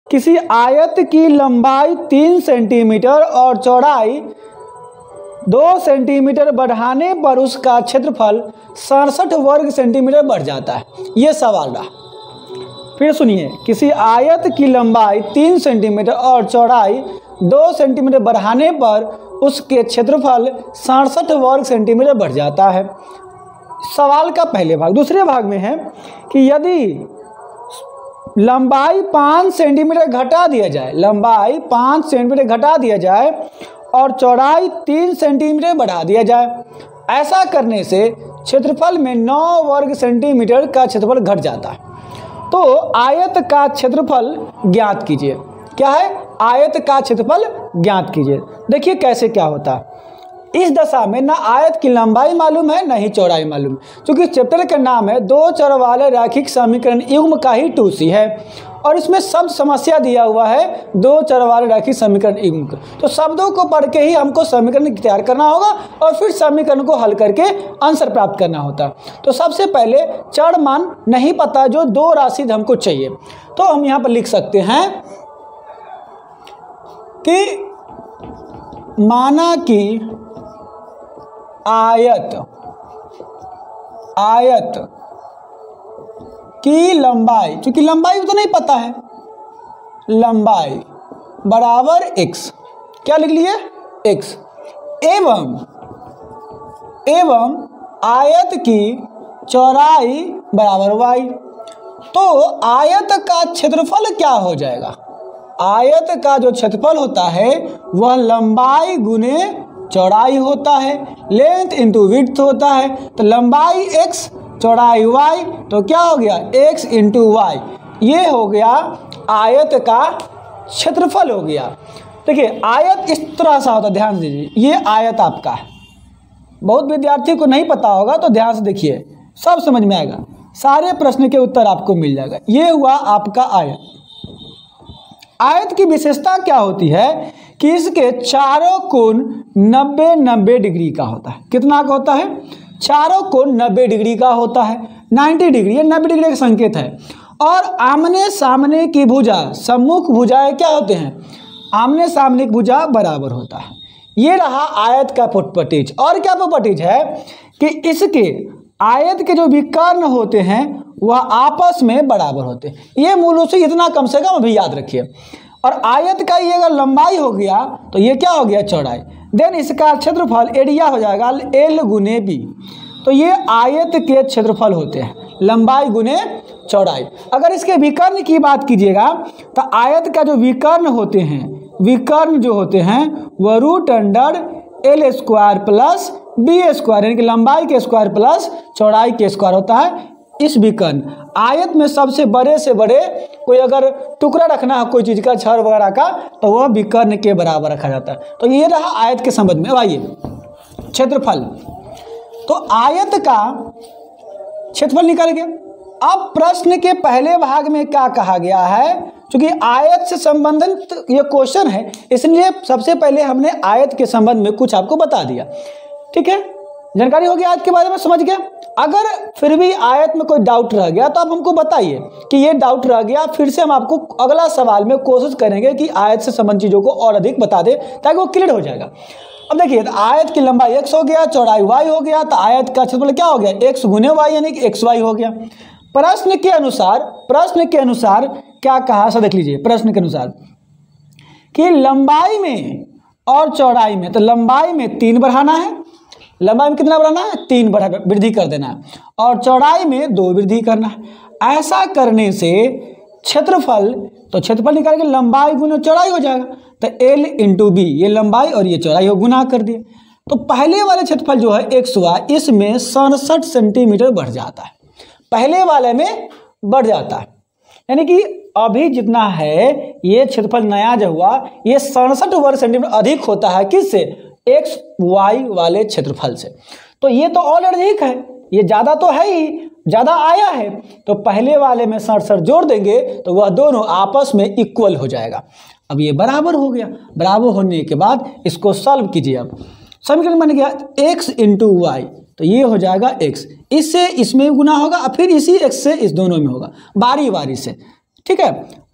किसी आयत की लंबाई 3 सेंटीमीटर और चौड़ाई 2 सेंटीमीटर बढ़ाने पर उसका क्षेत्रफल 67 वर्ग सेंटीमीटर बढ़ जाता है। ये सवाल रहा। फिर सुनिए, किसी आयत की लंबाई 3 सेंटीमीटर और चौड़ाई 2 सेंटीमीटर बढ़ाने पर उसके क्षेत्रफल 67 वर्ग सेंटीमीटर बढ़ जाता है। सवाल का पहले भाग। दूसरे भाग में है कि यदि लंबाई 5 सेंटीमीटर घटा दिया जाए, लंबाई 5 सेंटीमीटर घटा दिया जाए और चौड़ाई 3 सेंटीमीटर बढ़ा दिया जाए, ऐसा करने से क्षेत्रफल में 9 वर्ग सेंटीमीटर का क्षेत्रफल घट जाता है। तो आयत का क्षेत्रफल ज्ञात कीजिए। क्या है? आयत का क्षेत्रफल ज्ञात कीजिए। देखिए कैसे क्या होता है। इस दशा में ना आयत की लंबाई मालूम है, ना ही चौड़ाई मालूम, क्योंकि चैप्टर का नाम है दो चर वाले रैखिक समीकरण युग्म का ही 2C है और इसमें शब्द समस्या दिया हुआ है दो चर वाले रैखिक समीकरण युग्म का। तो शब्दों को पढ़ के ही हमको समीकरण तैयार करना होगा और फिर समीकरण को हल करके आंसर प्राप्त करना होता है। तो सबसे पहले चर मान नहीं पता जो दो राशि हमको चाहिए, तो हम यहाँ पर लिख सकते हैं कि माना कि आयत की लंबाई, चूंकि लंबाई तो नहीं पता है, लंबाई बराबर x, क्या लिख लिए? x, एवं आयत की चौड़ाई बराबर y। तो आयत का क्षेत्रफल क्या हो जाएगा? आयत का जो क्षेत्रफल होता है वह लंबाई गुने चौड़ाई होता है, लेंथ इंटू विड्थ होता है। तो लंबाई x चौड़ाई y, तो क्या हो गया? x into y. ये हो गया आयत का क्षेत्रफल हो गया। देखिए आयत इस तरह सा होता, ध्यान दीजिए, ये आयत आपका है। बहुत विद्यार्थी को नहीं पता होगा तो ध्यान से देखिए, सब समझ में आएगा, सारे प्रश्न के उत्तर आपको मिल जाएगा। ये हुआ आपका आयत। आयत की विशेषता क्या होती है कि इसके चारों कोण 90 डिग्री का होता है। कितना का होता है? चारों कोण 90 डिग्री का होता है। 90 डिग्री, ये 90 डिग्री का संकेत है। और आमने सामने की भुजा, सम्मुख भुजाएं क्या होते हैं? आमने सामने की भुजा बराबर होता है। ये रहा आयत का प्रॉपर्टीज। और क्या प्रॉपर्टीज है कि इसके आयत के जो विकर्ण होते हैं वह आपस में बराबर होते हैं। ये मूलों से इतना कम से कम अभी याद रखिए। और आयत का ये अगर लंबाई हो गया तो ये क्या हो गया? चौड़ाई। देन इसका क्षेत्रफल एरिया हो जाएगा L गुने B। तो ये आयत के क्षेत्रफल होते हैं, लंबाई गुने चौड़ाई। अगर इसके विकर्ण की बात कीजिएगा तो आयत का जो विकर्ण होते हैं, विकर्ण जो होते हैं वह √L square plus B square, यानी कि लंबाई के स्क्वायर प्लस चौड़ाई के स्क्वायर होता है। इस विकर्ण आयत में सबसे बड़े से बड़े कोई अगर टुकड़ा रखना है कोई चीज़ का, छड़ वगैरह का, तो वह विकर्ण के बराबर रखा जाता है। तो ये रहा आयत के संबंध में। अब आइए क्षेत्रफल। तो आयत का क्षेत्रफल निकल गया। अब प्रश्न के पहले भाग में क्या कहा गया है? क्योंकि आयत से संबंधित ये क्वेश्चन है, इसलिए सबसे पहले हमने आयत के संबंध में कुछ आपको बता दिया। ठीक है, जानकारी हो गया आयत के बारे में, समझ गया। अगर फिर भी आयत में कोई डाउट रह गया तो आप हमको बताइए कि ये डाउट रह गया, फिर से हम आपको अगला सवाल में कोशिश करेंगे कि आयत से संबंधित चीज़ों को और अधिक बता दें ताकि वो क्लियर हो जाएगा। अब देखिए, तो आयत की लंबाई x हो गया, चौड़ाई y हो गया, तो आयत का क्षेत्रफल क्या हो गया? x गुने y, यानी कि xy हो गया। प्रश्न के अनुसार क्या कहा, सब देख लीजिए। प्रश्न के अनुसार कि लंबाई में और चौड़ाई में, तो लंबाई में 3 बढ़ाना है, लंबाई में कितना बढ़ाना है? 3 वृद्धि कर देना है, और चौड़ाई में 2 वृद्धि करना है। ऐसा करने से क्षेत्रफल, तो क्षेत्रफल निकाल के लंबाई गुना चौड़ाई हो जाएगा। तो L इंटू B, ये लंबाई और ये चौड़ाई हो, गुना कर दिए। तो पहले वाले क्षेत्रफल जो है XY, इसमें 67 सेंटीमीटर बढ़ जाता है, पहले वाले में बढ़ जाता है। यानी कि अभी जितना है ये क्षेत्रफल नया जो हुआ ये 67 वर्ग सेंटीमीटर अधिक होता है, किससे? XY वाले क्षेत्रफल से। तो ये तो और अधिक है, ये ज़्यादा तो है ही, ज़्यादा आया है। तो पहले वाले में 67 जोड़ देंगे तो वह दोनों आपस में इक्वल हो जाएगा। अब ये बराबर हो गया। बराबर होने के बाद इसको सॉल्व कीजिए। अब समीकरण बन गया x इंटू वाई, तो ये हो जाएगा x, इससे इसमें गुना होगा और फिर इसी x से इस दोनों में होगा, बारी बारी से। ठीक है,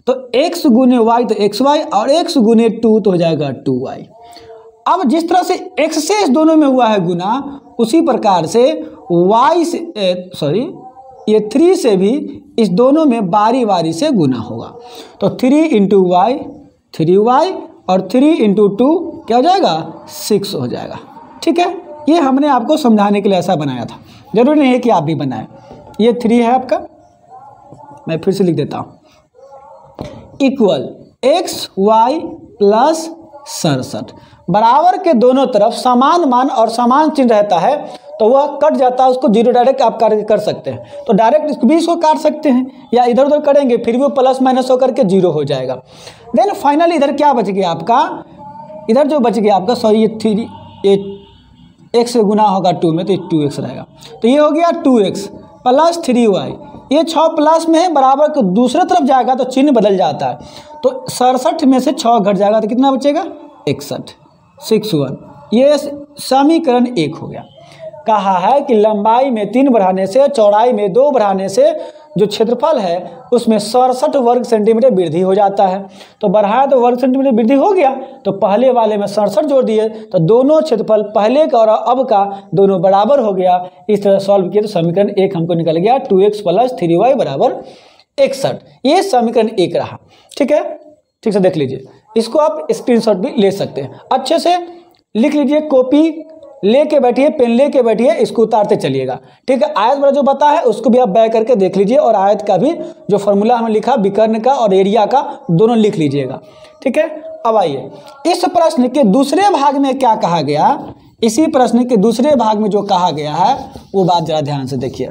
तो x गुने y तो xy और x गुने 2 तो हो जाएगा 2y। अब जिस तरह से x से इस दोनों में हुआ है गुना, उसी प्रकार से y से ये 3 से भी इस दोनों में बारी बारी से गुना होगा। तो 3 इंटू वाई 3y और 3 इंटू 2 क्या हो जाएगा 6 हो जाएगा। ठीक है, ये हमने आपको समझाने के लिए ऐसा बनाया था, जरूरी नहीं है कि आप भी बनाएं। ये 3 है आपका, मैं फिर से लिख देता हूँ, इक्वल एक्स वाई प्लस 67 बराबर के दोनों तरफ समान मान और समान चिन्ह रहता है तो वह कट जाता है, उसको जीरो डायरेक्ट आप कर सकते हैं। तो डायरेक्ट इसको भी इसको काट सकते हैं या इधर उधर करेंगे फिर भी वो प्लस माइनस होकर के जीरो हो जाएगा। देन फाइनली इधर क्या बच गया आपका, इधर जो बच गया आपका सॉरी ये एक्स से गुना होगा 2 में तो ये 2x रहेगा। तो ये हो गया 2x प्लस 3y, ये 6 प्लस में है बराबर को दूसरे तरफ जाएगा तो चिन्ह बदल जाता है। तो 67 में से 6 घट जाएगा तो कितना बचेगा 61 61। ये समीकरण 1 हो गया। कहा है कि लंबाई में 3 बढ़ाने से चौड़ाई में 2 बढ़ाने से जो क्षेत्रफल है उसमें 67 वर्ग सेंटीमीटर वृद्धि हो जाता है। तो बढ़ाया तो वर्ग सेंटीमीटर वृद्धि हो गया, तो पहले वाले में 67 जोड़ दिए तो दोनों क्षेत्रफल पहले का और अब का दोनों बराबर हो गया। इस तरह सॉल्व किए तो समीकरण 1 हमको निकल गया 2x प्लस 3y बराबर 61। ये समीकरण 1 रहा। ठीक है, ठीक से देख लीजिए, इसको आप स्क्रीनशॉट भी ले सकते हैं, अच्छे से लिख लीजिए, कॉपी लेके बैठिए, पेन लेके बैठिए, इसको उतारते चलिएगा। ठीक है, आयत वाला जो बता है उसको भी आप बैक करके देख लीजिए और आयत का भी जो फॉर्मूला हमने लिखा विकर्ण का और एरिया का दोनों लिख लीजिएगा। ठीक है, अब आइए इस प्रश्न के दूसरे भाग में क्या कहा गया, इसी प्रश्न के दूसरे भाग में जो कहा गया है वो बात जरा ध्यान से देखिए।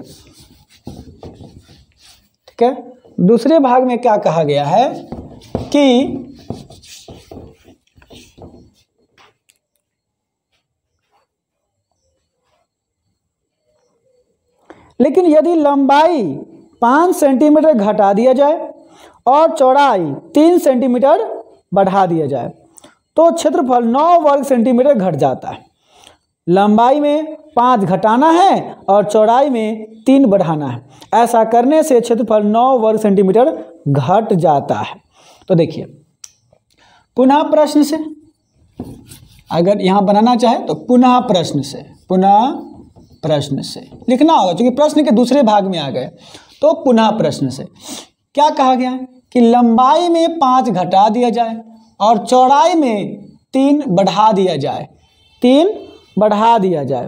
ठीक है, दूसरे भाग में क्या कहा गया है कि लेकिन यदि लंबाई 5 सेंटीमीटर घटा दिया जाए और चौड़ाई 3 सेंटीमीटर बढ़ा दिया जाए तो क्षेत्रफल 9 वर्ग सेंटीमीटर घट जाता है। लंबाई में 5 घटाना है और चौड़ाई में 3 बढ़ाना है। ऐसा करने से क्षेत्रफल 9 वर्ग सेंटीमीटर घट जाता है। तो देखिए पुनः प्रश्न से, अगर यहाँ बनाना चाहे तो पुनः प्रश्न से लिखना होगा, क्योंकि प्रश्न के दूसरे भाग में आ गए। तो पुनः प्रश्न से क्या कहा गया कि लंबाई में 5 घटा दिया जाए और चौड़ाई में 3 बढ़ा दिया जाए, 3 बढ़ा दिया जाए।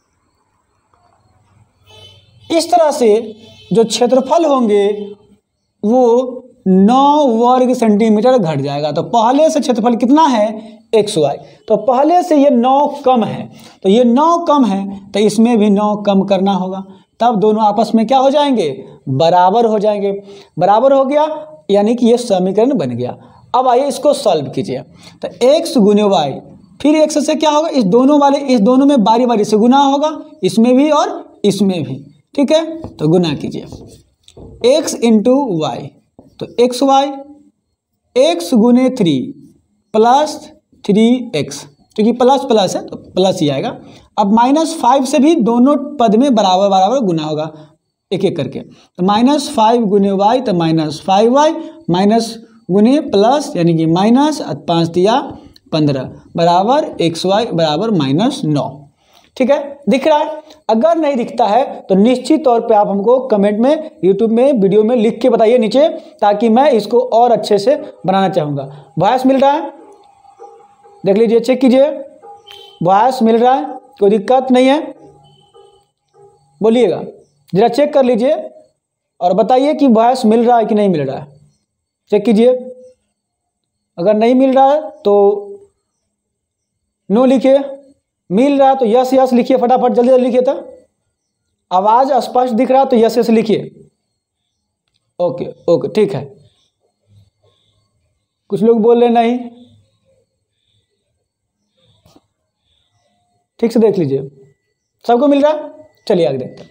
इस तरह से जो क्षेत्रफल होंगे वो 9 वर्ग सेंटीमीटर घट जाएगा। तो पहले से क्षेत्रफल कितना है xy, तो पहले से ये 9 कम है, तो ये 9 कम है तो इसमें भी 9 कम करना होगा, तब दोनों आपस में क्या हो जाएंगे, बराबर हो जाएंगे। बराबर हो गया यानी कि ये समीकरण बन गया। अब आइए इसको सॉल्व कीजिए। तो x गुने y, फिर x से क्या होगा, इस दोनों में बारी बारी से गुना होगा, इसमें भी और इसमें भी। ठीक है, तो गुना कीजिए x इंटू वाई, तो xy x गुने 3 प्लस 3x, क्योंकि प्लस प्लस है तो प्लस ही आएगा। अब -5 से भी दोनों पद में बराबर बराबर गुना होगा एक एक करके। तो -5 गुने y तो -5y माइनस गुने प्लस यानी कि माइनस 5 दिया 15 बराबर xy बराबर -9। ठीक है, दिख रहा है? अगर नहीं दिखता है तो निश्चित तौर पे आप हमको कमेंट में, यूट्यूब में, वीडियो में लिख के बताइए नीचे, ताकि मैं इसको और अच्छे से बनाना चाहूँगा। वॉइस मिल रहा है, देख लीजिए, चेक कीजिए, वॉइस मिल रहा है, कोई दिक्कत नहीं है, बोलिएगा, जरा चेक कर लीजिए और बताइए कि वॉइस मिल रहा है कि नहीं मिल रहा है। चेक कीजिए, अगर नहीं मिल रहा है तो नो लिखिए, मिल रहा है तो यस यस लिखिए, फटाफट जल्दी जल्दी लिखिए। तो आवाज स्पष्ट दिख रहा है तो यस यस लिखिए। ओके ओके, ठीक है। कुछ लोग बोल रहे नहीं, ठीक से देख लीजिए, सबको मिल रहा है। चलिए आगे देखते हैं।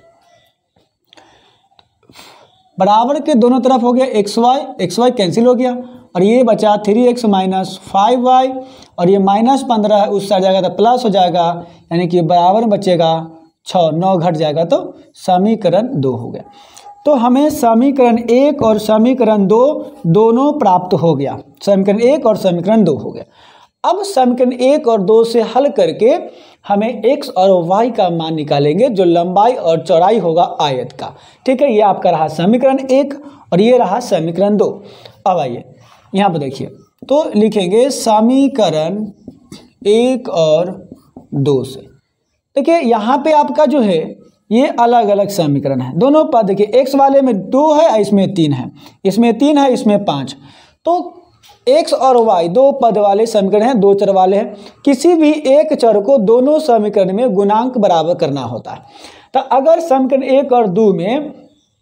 बराबर के दोनों तरफ हो गया xy कैंसिल हो गया और ये बचा 3x माइनस 5y और ये -15 है, उस साइड जाएगा तो प्लस हो जाएगा, यानी कि बराबर में बचेगा 6, 9 घट जाएगा तो समीकरण 2 हो गया। तो हमें समीकरण 1 और समीकरण 2 दोनों प्राप्त हो गया। समीकरण 1 और समीकरण 2 हो गया। अब समीकरण 1 और 2 से हल करके हमें x और y का मान निकालेंगे, जो लंबाई और चौड़ाई होगा आयत का। ठीक है, ये आपका रहा समीकरण 1 और ये रहा समीकरण 2। अब आइए यहाँ पर देखिए, तो लिखेंगे समीकरण 1 और 2 से। देखिए यहाँ पे आपका जो है ये अलग अलग समीकरण है। दोनों पद देखिए, x वाले में 2 है, इसमें 3 है, इसमें 3 है, इसमें 5। तो x और y दो पद वाले समीकरण हैं, दो चर वाले हैं। किसी भी एक चर को दोनों समीकरण में गुणांक बराबर करना होता है। तो अगर समीकरण 1 और 2 में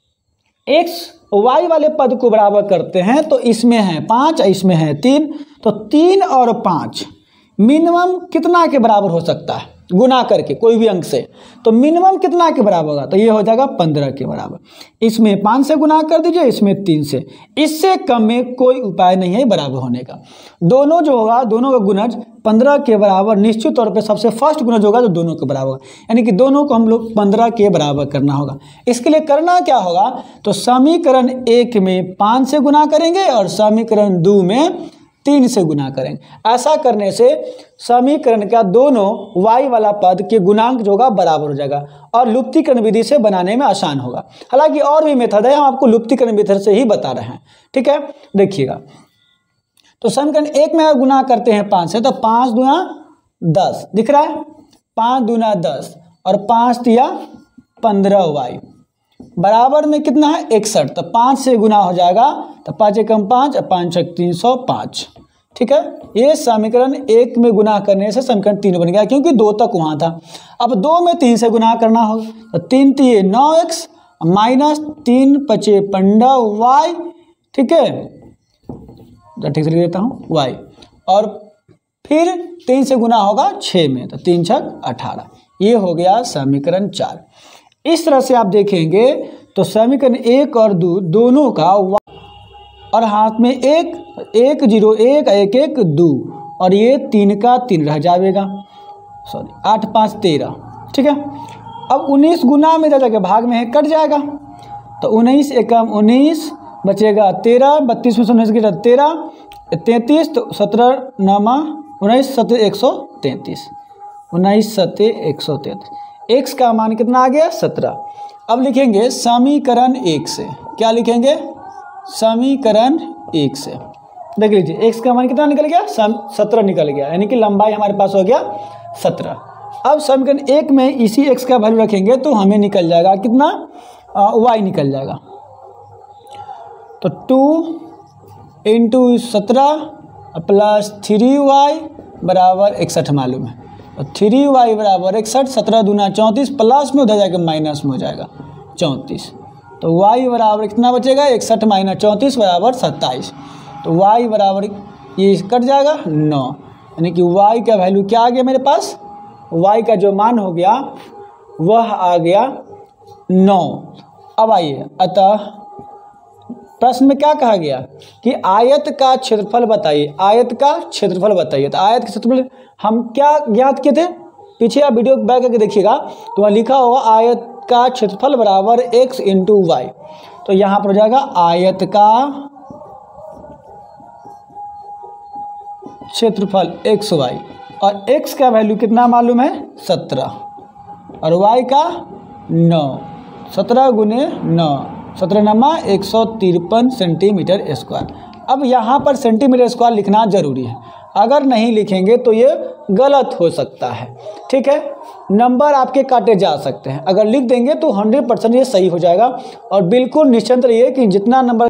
x y वाले पद को बराबर करते हैं तो इसमें है 5, इसमें है 3, तो 3 और 5 मिनिमम कितना के बराबर हो सकता है गुना करके कोई भी अंक से, तो मिनिमम कितना के बराबर होगा, तो ये हो जाएगा 15 के बराबर। इसमें 5 से गुना कर दीजिए, इसमें 3 से, इससे कम में कोई उपाय नहीं है बराबर होने का। दोनों जो होगा, दोनों का गुणज 15 के बराबर निश्चित तौर पे सबसे फर्स्ट गुणज होगा जो दोनों के बराबर होगा, यानी कि दोनों को हम लोग 15 के बराबर करना होगा। इसके लिए करना क्या होगा, तो समीकरण 1 में 5 से गुना करेंगे और समीकरण 2 में 3 से गुना करेंगे। ऐसा करने से समीकरण का दोनों y वाला पद के गुणांक जो होगा बराबर हो जाएगा और लुप्तीकरण विधि से बनाने में आसान होगा। हालांकि और भी मेथड है, हम आपको लुप्तीकरण विधि से ही बता रहे हैं। ठीक है, देखिएगा, तो समीकरण 1 में गुना करते हैं 5 से, तो 5 दूना 10 दिख रहा है, 5 दूना 10 और 5 तिया 15y बराबर में कितना है 61। तो 5 से गुना हो जाएगा, तो 5 एकम 5 और 5 छक 305। ठीक है, ये समीकरण 1 में गुना करने से समीकरण 3 बन गया, क्योंकि 2 तक वहाँ था। अब 2 में 3 से गुना करना होगा, तो 3 तिये 9x माइनस 3 पचे 15y। ठीक है, ठीक से लिख देता हूँ y, और फिर 3 से गुना होगा 6 में, तो 3 छक 18। ये हो गया समीकरण 4। इस तरह से आप देखेंगे तो समीकरण 1 और 2 दोनों का और हाथ में 1 1 0 1 1 1 2 और ये 3 का 3 रह जाएगा, सॉरी 8 5 13। ठीक है, अब 19 गुना में जाके भाग में है कट जाएगा, तो 19 एकम 19 बचेगा 13, 32 में से 19 गिरा 13, 33, तो 17 नामा 19 7 133, 19 7 133। x का मान कितना आ गया 17। अब लिखेंगे समीकरण 1 से, क्या लिखेंगे समीकरण 1 से, देख लीजिए x का मान कितना निकल गया 17 निकल गया, यानी कि लंबाई हमारे पास हो गया 17। अब समीकरण 1 में इसी x का वैल्यू रखेंगे तो हमें निकल जाएगा कितना y निकल जाएगा, तो 2 इंटू 17 प्लस 3y बराबर 61 मालूम है, तो 3y बराबर 61, 17 दूना 34 प्लस में उधर जाकर माइनस में हो जाएगा 34, तो y बराबर कितना बचेगा 61 माइनस 34 बराबर 27, तो y बराबर ये कट जाएगा 9, यानी कि y का वैल्यू क्या आ गया मेरे पास, y का जो मान हो गया वह आ गया 9। अब आइए, अतः प्रश्न में क्या कहा गया कि आयत का क्षेत्रफल बताइए, आयत का क्षेत्रफल बताइए। तो आयत का क्षेत्रफल हम क्या ज्ञात किए थे, पीछे आप वीडियो बैक करके देखिएगा तो वहाँ लिखा होगा आयत का क्षेत्रफल बराबर x इंटू वाई। तो यहाँ पर हो जाएगा आयत का क्षेत्रफल x y, और x का वैल्यू कितना मालूम है 17 और y का 9, 17 गुने 9, 17 नमा 153 सेंटीमीटर स्क्वायर। अब यहाँ पर सेंटीमीटर स्क्वायर लिखना जरूरी है, अगर नहीं लिखेंगे तो ये गलत हो सकता है। ठीक है, नंबर आपके काटे जा सकते हैं, अगर लिख देंगे तो 100% ये सही हो जाएगा। और बिल्कुल निश्चिंत रहिए कि जितना नंबर